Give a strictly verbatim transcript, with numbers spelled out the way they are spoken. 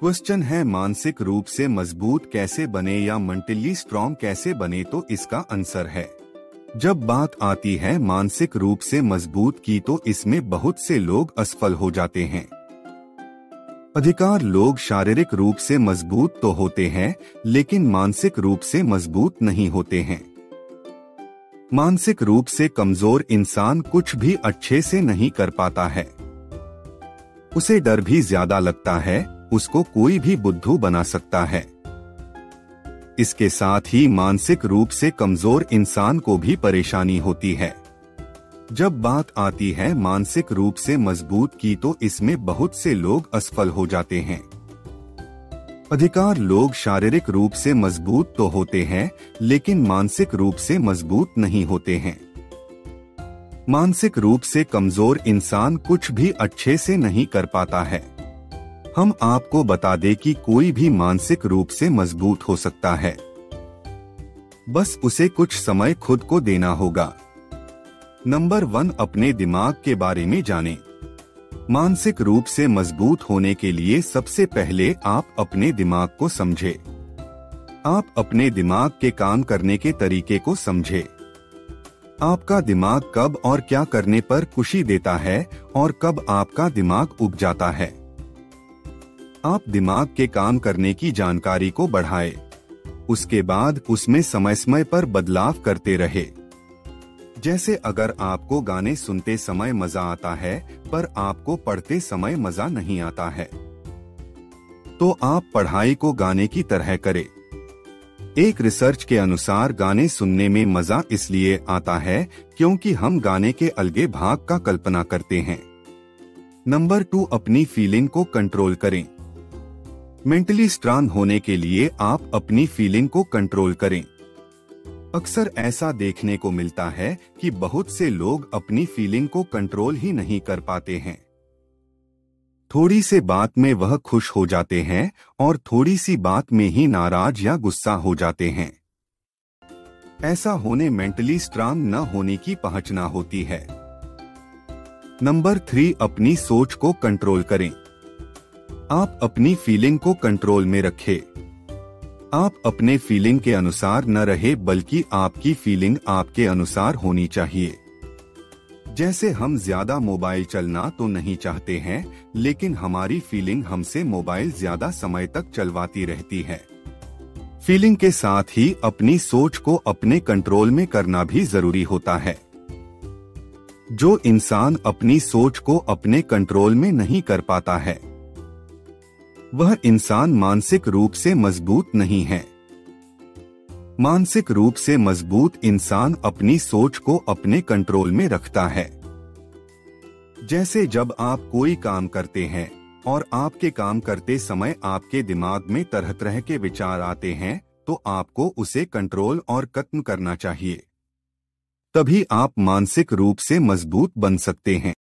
Question है मानसिक रूप से मजबूत कैसे बने या मेंटली स्ट्रॉन्ग कैसे बने, तो इसका आंसर है जब बात आती है मानसिक रूप से मजबूत की तो इसमें बहुत से लोग असफल हो जाते हैं। अधिकार लोग शारीरिक रूप से मजबूत तो होते हैं लेकिन मानसिक रूप से मजबूत नहीं होते हैं। मानसिक रूप से कमजोर इंसान कुछ भी अच्छे से नहीं कर पाता है। उसे डर भी ज्यादा लगता है, उसको कोई भी बुद्धू बना सकता है। इसके साथ ही मानसिक रूप से कमजोर इंसान को भी परेशानी होती है। जब बात आती है मानसिक रूप से मजबूत की तो इसमें बहुत से लोग असफल हो जाते हैं। अधिकार लोग शारीरिक रूप से मजबूत तो होते हैं लेकिन मानसिक रूप से मजबूत नहीं होते हैं। मानसिक रूप से कमजोर इंसान कुछ भी अच्छे से नहीं कर पाता है। हम आपको बता दें कि कोई भी मानसिक रूप से मजबूत हो सकता है, बस उसे कुछ समय खुद को देना होगा। नंबर वन, अपने दिमाग के बारे में जानें। मानसिक रूप से मजबूत होने के लिए सबसे पहले आप अपने दिमाग को समझें। आप अपने दिमाग के काम करने के तरीके को समझें। आपका दिमाग कब और क्या करने पर खुशी देता है और कब आपका दिमाग उब जाता है। आप दिमाग के काम करने की जानकारी को बढ़ाएं। उसके बाद उसमें समय समय पर बदलाव करते रहे। जैसे अगर आपको गाने सुनते समय मजा आता है पर आपको पढ़ते समय मजा नहीं आता है, तो आप पढ़ाई को गाने की तरह करें। एक रिसर्च के अनुसार गाने सुनने में मजा इसलिए आता है क्योंकि हम गाने के अलगे भाग का कल्पना करते हैं। नंबर टू, अपनी फीलिंग को कंट्रोल करें। मेंटली स्ट्रांग होने के लिए आप अपनी फीलिंग को कंट्रोल करें। अक्सर ऐसा देखने को मिलता है कि बहुत से लोग अपनी फीलिंग को कंट्रोल ही नहीं कर पाते हैं। थोड़ी सी बात में वह खुश हो जाते हैं और थोड़ी सी बात में ही नाराज या गुस्सा हो जाते हैं। ऐसा होने मेंटली स्ट्रांग न होने की पहचान होती है। नंबर थ्री, अपनी सोच को कंट्रोल करें। आप अपनी फीलिंग को कंट्रोल में रखें। आप अपने फीलिंग के अनुसार न रहे बल्कि आपकी फीलिंग आपके अनुसार होनी चाहिए। जैसे हम ज्यादा मोबाइल चलना तो नहीं चाहते हैं लेकिन हमारी फीलिंग हमसे मोबाइल ज्यादा समय तक चलवाती रहती है। फीलिंग के साथ ही अपनी सोच को अपने कंट्रोल में करना भी जरूरी होता है। जो इंसान अपनी सोच को अपने कंट्रोल में नहीं कर पाता है वह इंसान मानसिक रूप से मजबूत नहीं है। मानसिक रूप से मजबूत इंसान अपनी सोच को अपने कंट्रोल में रखता है। जैसे जब आप कोई काम करते हैं और आपके काम करते समय आपके दिमाग में तरह तरह के विचार आते हैं तो आपको उसे कंट्रोल और खत्म करना चाहिए। तभी आप मानसिक रूप से मजबूत बन सकते हैं।